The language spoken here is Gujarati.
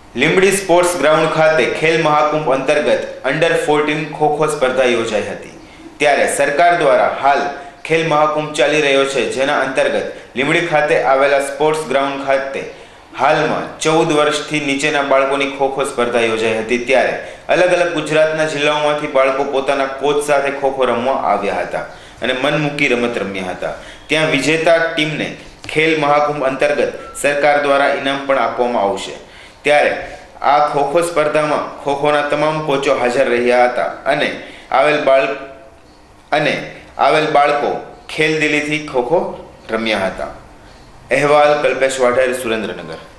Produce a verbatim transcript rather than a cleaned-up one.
લીંબડી સ્પોર્ટ્સ ગ્રાઉન્ડ ખાતે ખેલ મહાકુંભ અંતર્ગત અંડર ફોર્ટીન ખોખો સ્પર્ધા યોજાઈ હતી। ત્યારે સરકાર દ્વારા હાલ ખેલ મહાકુંભ ચાલી રહ્યો છે, જેના અંતર્ગત લીંબડી ખાતે આવેલા સ્પોર્ટ્સ ગ્રાઉન્ડ ખાતે હાલમાં ચૌદ વર્ષથી નીચેના બાળકોની ખોખો સ્પર્ધા યોજાઈ હતી। ત્યારે અલગ અલગ ગુજરાતના જિલ્લાઓમાંથી બાળકો પોતાના કોચ સાથે ખોખો રમવા આવ્યા હતા અને મન મૂકી રમત રમ્યા હતા। ત્યાં વિજેતા ટીમને ખેલ મહાકુંભ અંતર્ગત સરકાર દ્વારા ઇનામ પણ આપવામાં આવશે। ત્યારે આ ખોખો સ્પર્ધામાં ખોખોના તમામ કોચો હાજર રહ્યા હતા અને આવેલ બાળ અને આવેલ બાળકો ખેલદિલીથી ખોખો રમ્યા હતા। અહેવાલ કલ્પેશ વાઢેર, સુરેન્દ્રનગર।